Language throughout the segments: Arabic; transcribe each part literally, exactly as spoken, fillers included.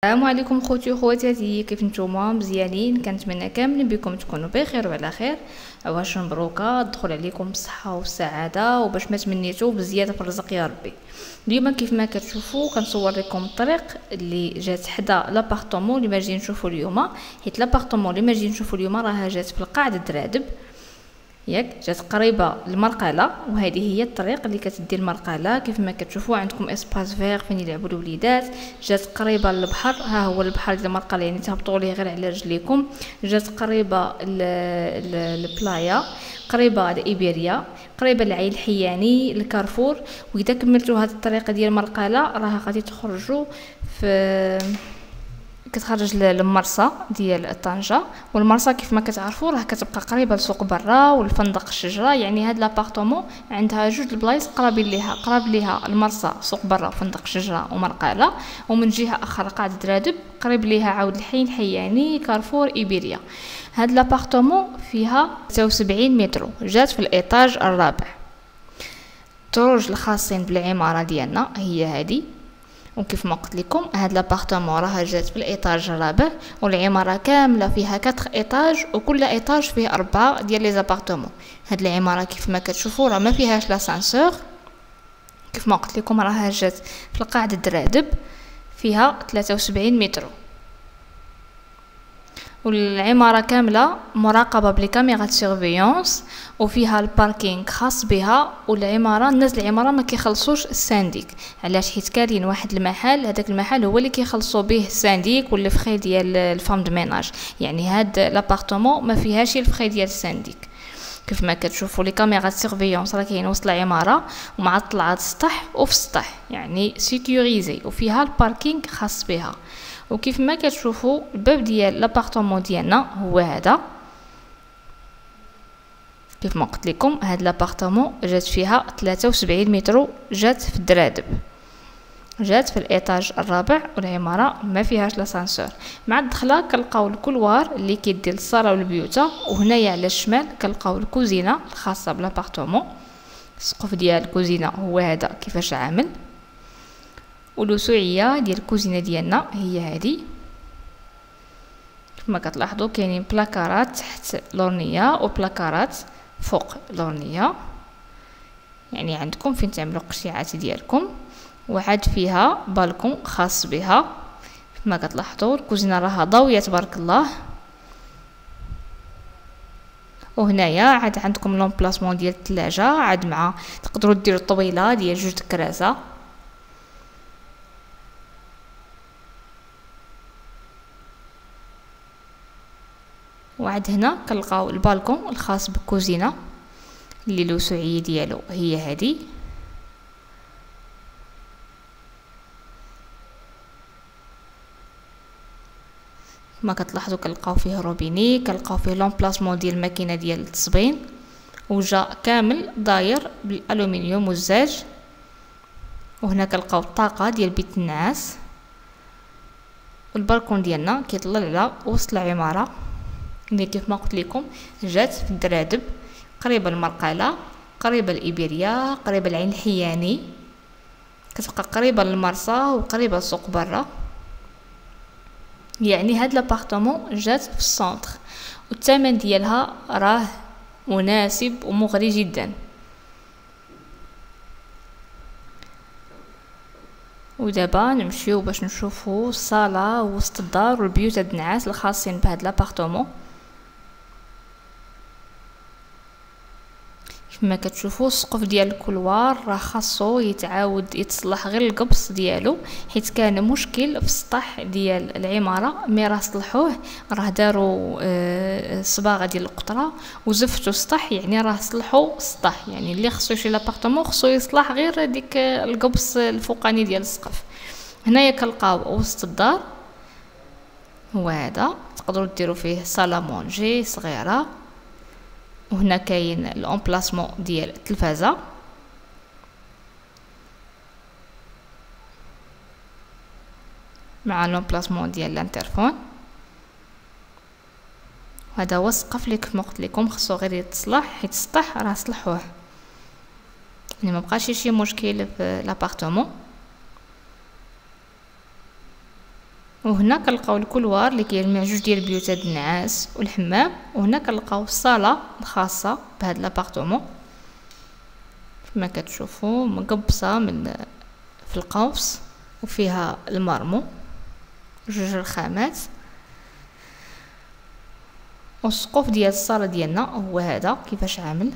السلام عليكم خوتي وخواتاتي، كيف نتوما؟ مزيانين؟ كنتمنى كاملين بكم تكونوا بخير وعلى خير. عواش مبروكه، تدخل عليكم بالصحه والسعاده وباش ما تمنيتو بزياده في الرزق يا ربي. اليوم كيف ما كتشوفوا كنصور لكم الطريق اللي جات حدا لابارطومون اللي ما جاي نشوفوا اليوم، حيت لابارطومون اللي ما جاي نشوفوا اليوم راها جات في القاع الدرادب، ياك جات قريبه للمرقله، وهذه هي الطريق اللي كتدي المرقله. كيف ما كتشوفوا عندكم اسباس فيغ فين يلعبوا الوليدات. جات قريبه للبحر، ها هو البحر ديال المرقله، يعني تهبطوا ليه غير على رجليكم. جات قريبه للبلايا، قريبه لإيبيريا، قريبه لعين الحياني، الكارفور. واذا كملتوا هذه الطريقه ديال المرقله راه غادي تخرجوا في كتخرج للمرسى ديال طنجة. والمرسى كيف ما كتعرفوا راه كتبقى قريبه لسوق برا والفندق الشجره، يعني هاد لابارطومون عندها جوج البلايص قرابين ليها، قراب ليها المرسى سوق برا وفندق الشجره ومرقله، ومن جهه اخرى قاعده درادب قريب ليها عاود الحي الحياني، كارفور، ايبيريا. هاد لابارطومون فيها ستة وسبعين متر، جات في الايطاج الرابع. الدروج الخاصين بالعماره ديالنا هي هذه، وكيف ما قلت لكم هاد لابارطومون راها جات في الايطاج الرابع، والعماره كامله فيها أربعة ايطاج، وكل ايطاج فيه اربعه ديال لي زابارطومون. هاد العماره كيف ما كتشوفوا راه ما فيهاش لاسانسور. كيف ما قلت لكم راها جات في القاعده الدرادب، فيها ثلاثة وسبعين متر، والعماره كامله مراقبه بليكاميرا سيرفيونس، وفيها الباركينغ خاص بها. والعماره الناس العماره ما كيخلصوش السانديك، علاش؟ حيت كاين واحد المحل، هذاك المحل هو اللي كيخلصوا به السانديك والفخي ديال الفام دو ميناج، يعني هاد لابارطومون ما فيهاش الفخي ديال السانديك. كيف ما كتشوفوا لي كاميرا سيرفيونس راه كاين وسط العماره ومع طلعات السطح وفي السطح، يعني سيكوريزي، وفيها الباركينغ خاص بها. وكيف ما كتشوفوا الباب ديال لابارطومون ديالنا هو هذا. كيف ما قلت لكم هاد لابارطومون جات فيها ثلاثة وسبعين متر، جات في الدرادب، جات في الايطاج الرابع، والعماره ما فيهاش لاسانسور. مع الدخله كنلقاو الكولوار اللي كيدي للصاله والبيوتا، وهنايا على الشمال كنلقاو الكوزينه الخاصه بلابارطومون. السقف ديال الكوزينه هو هذا كيفاش عامل، والوسوعيه ديال الكوزينه ديالنا هي هذه. كما كتلاحظوا كاينين بلاكارات تحت لورنيه وبلاكارات فوق لورنيه، يعني عندكم فين تعملوا قشيعات ديالكم. وعاد فيها بالكون خاص بها. كما كتلاحظوا الكوزينه راها ضاويه تبارك الله. وهنايا عاد عندكم لومبلاسمون ديال الثلاجه، عاد مع تقدروا ديروا الطويله ديال جوج كراسه. وعد هنا كنلقاو البالكون الخاص بالكوزينه اللي الوسوعيه ديالو هي هذه. ما كتلاحظوا كنلقاو فيه روبيني، كنلقاو فيه لومبلاسمون ديال الماكينه ديال التصبين، وجا كامل داير بالالومنيوم والزاج. وهنا كنلقاو الطاقه ديال بيت النعاس. والبالكون ديالنا كيطلع على وسط العماره اللي كيف ما قلت لكم جات في الدرادب، قريبه للمرقله، قريبه لإيبيريا، قريبه لعين الحياني، كتبقى قريبه للمرسى وقريبه لسوق برا. يعني هاد لابارطومون جات في السونتر، والثمن ديالها راه مناسب ومغري جدا. ودابا نمشيو باش نشوفوا الصاله وسط الدار والبيوت د النعاس الخاصين بهاد لابارطومون. كما كتشوفوا السقف ديال الكولوار راه خاصو يتعاود يتصلح غير القبص ديالو، حيت كان مشكل في السطح ديال العماره، مي راه صلحوه، راه داروا آه صباغه ديال القطره وزفتوا السطح، يعني راه صلحوا السطح. يعني اللي خصو يشري لابارطومون خصو يصلح غير ديك القبص الفوقاني ديال السقف. هنايا كنلقاو وسط الدار هو هذا، تقدروا ديروا فيه صاله مونجي صغيره. وهنا كاين الامبلاسمون ديال التلفازه، مع الامبلاسمون ديال الانترفون. هذا هو السقف اللي كما قلت لكم خصو غير يتصلح، حيت السطح راه صلحوه، يعني ما بقاش شي مشكل في لابارطومون. وهنا كنلقاو الكولوار اللي كيجمع جوج ديال البيوتات النعاس والحمام. وهنا كنلقاو الصاله الخاصه بهذا لابارتمون كما كتشوفوا مقبصه من في القوس وفيها المرمو جوج رخامات. والسقوف ديال الصاله ديالنا هو هذا كيفاش عامل.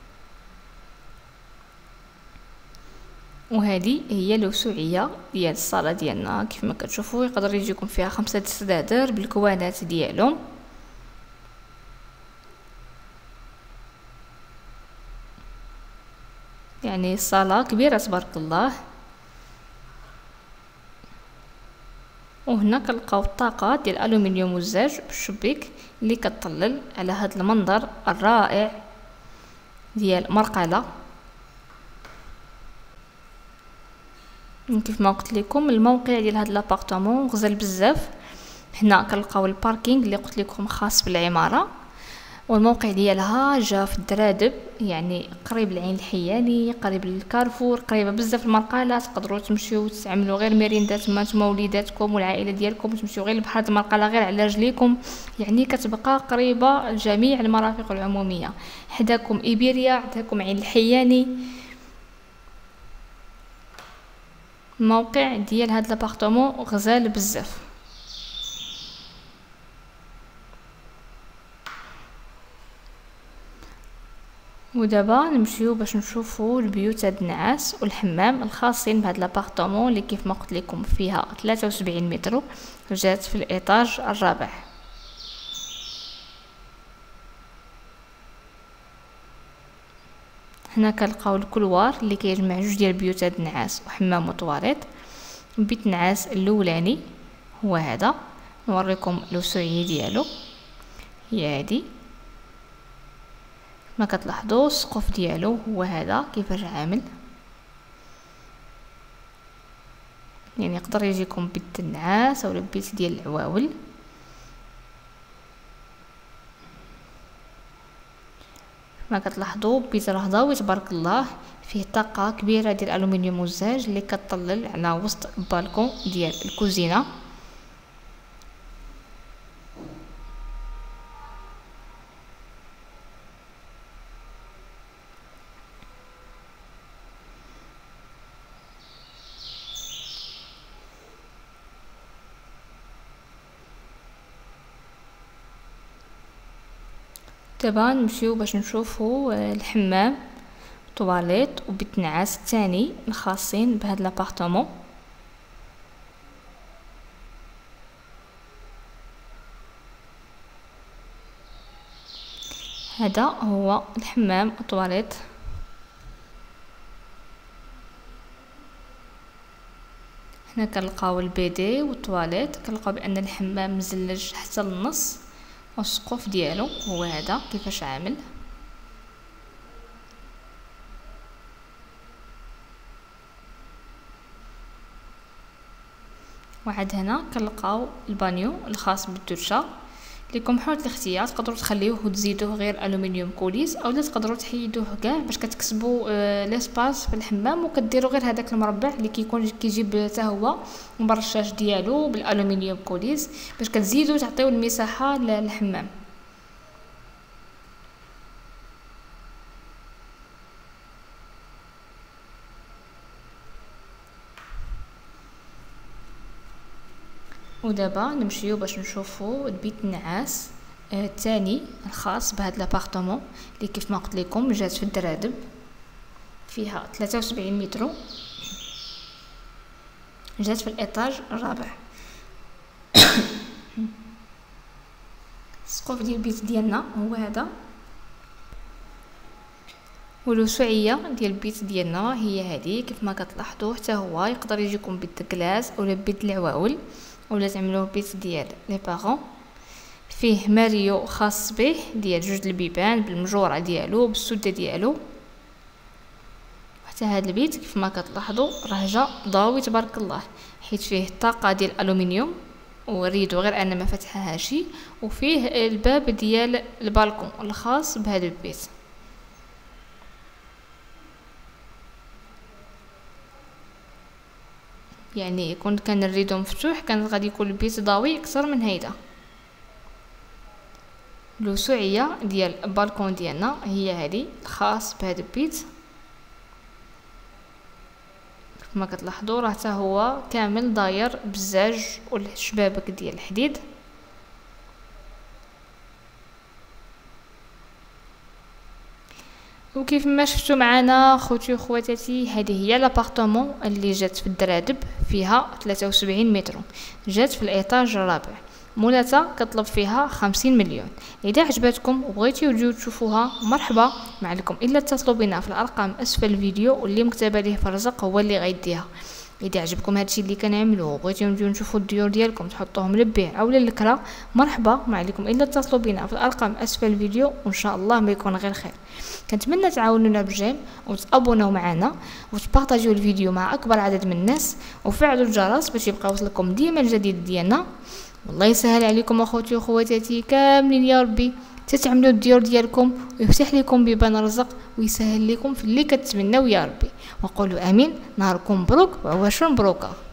وهذه هي الوسعيه ديال الصاله ديالنا كيف ما كتشوفوا. يقدر يجيكم فيها خمسة سدادر بالكوانات ديالهم. يعني الصاله كبيره تبارك الله. وهنا كنلقاو الطاقه ديال الالومنيوم والزاج بالشبيك اللي كتطلل على هذا المنظر الرائع ديال مرقله. كيف ما قلت لكم الموقع ديال هذا لابارتمون غزال بزاف. هنا كنلقاو الباركينغ اللي قلت لكم خاص بالعماره. والموقع ديالها جا في الدرادب يعني قريب لعين الحياني قريب للكارفور قريبه بزاف المرقله. تقدروا تمشيو تعملوا غير ميريندا تما نتوما وليداتكم والعائله ديالكم تمشيو غير لبحر المرقله غير على رجليكم. يعني كتبقى قريبه لجميع المرافق العموميه. حداكم ايبيريا عندكم عين الحياني. الموقع ديال هذا لابارتمون غزال بزاف. ودابا نمشيو باش نشوفوا البيوت هاد النعاس والحمام الخاصين بهذا لابارتمون اللي كيف ما قلت لكم فيها ثلاثة وسبعين متر وجات في الايطاج الرابع. هنا كنلقاو الكولوار اللي كيجمع جوج ديال البيوت هاد النعاس وحمام وطواليت. بيت النعاس الاولاني هو هذا. نوريكم الوسعيه ديالو هي هادي. ما كتلاحظوا السقف ديالو هو هذا كيفاش عامل. يعني يقدر يجيكم بيت النعاس او بيت ديال العواول. ما كتلاحظوا بيت رهضاوي تبارك الله فيه طاقه كبيره ديال الالومنيوم والزاج اللي كتطلل على وسط البالكون ديال الكوزينه. دابا نمشيو باش نشوفوا الحمام طواليت وبيت النعاس الثاني الخاصين بهذا لابارتمون. هذا هو الحمام الطواليت. هنا كنلقاو البيدي والطواليت. كنلقاو بان الحمام مزلج حتى للنص. والسقوف ديالو هو هذا كيفاش عامل. وعاد هنا كنلقاو البانيو الخاص بالدوشه. لكم حريه الاختيار تقدروا تخليوه وتزيدوه غير الومنيوم كوليس اولا تقدروا تحيدوه كاع باش كتكسبوا آه ليسباس في الحمام وكديروا غير هذاك المربع اللي كيكون كيجيب حتى هو المرشاش ديالو بالالومنيوم كوليس باش كتزيدوا تعطيو المساحه للحمام. ودابا نمشيو باش نشوفوا بيت النعاس الثاني آه الخاص بهذا لابارتمون اللي كيف ما قلت لكم جات في الدرادب فيها ثلاثة وسبعين متر جات في الايطاج الرابع. السقوف ديال البيت ديالنا هو هذا. والوسعيه ديال البيت ديالنا هي هذه كيف ما كتلاحظوا. حتى هو يقدر يجيكم بيت كلاس اولا بيت العواول ولا تعملوه بيت ديال لي بارون. فيه ماريو خاص به ديال جوج البيبان بالمجوره ديالو بالسده ديالو. حتى هذا البيت كيف ما كتلاحظوا راه جا ضاوي تبارك الله حيت فيه طاقه ديال الالومنيوم وريدو غير انا ما فتحهاش. وفيه الباب ديال البالكون الخاص بهذا البيت. يعني كنت كان الريدو مفتوح كانت غادي يكون البيت ضاوي اكثر من هيدا. الوسعيه ديال البالكون ديالنا هي هذه الخاص بهذا البيت. كما كتلاحظوا راه حتى هو كامل داير بالزاج والشبابك ديال الحديد. وكيف ما شفتوا معنا خوتي وخواتاتي، هذه هي لابارتمون اللي جات في الدرادب، فيها ثلاثة وسبعين متر، جات في الايطاج الرابع، مولاتها كطلب فيها خمسين مليون. اذا عجبتكم وبغيتيو تجيو تشوفوها مرحبا، ما عليكم الا اتصلوا بنا في الارقام اسفل الفيديو، واللي مكتبه ليه في الرزق هو اللي غيديها. اذا عجبكم هادشي اللي كنعملوه وبغيتيو نجيو نشوفوا الديور ديالكم تحطوهم للبيع او للكرا، مرحبا، ما عليكم الا اتصلوا بنا في الارقام اسفل الفيديو، وان شاء الله ما يكون غير خير. كنتمنى تعاونونا بالجيم وتابوناو معنا وتبارطاجيو الفيديو مع اكبر عدد من الناس، وفعلوا الجرس باش يبقى يوصلكم ديما الجديد ديالنا. والله يسهل عليكم اخوتي وخواتاتي كاملين يا ربي، تتعملوا الديور ديالكم ويفتح لكم بيبان الرزق ويسهل لكم في اللي كتمناو يا ربي، وقولوا امين. نهاركم مبروك وعواشر مبروكه.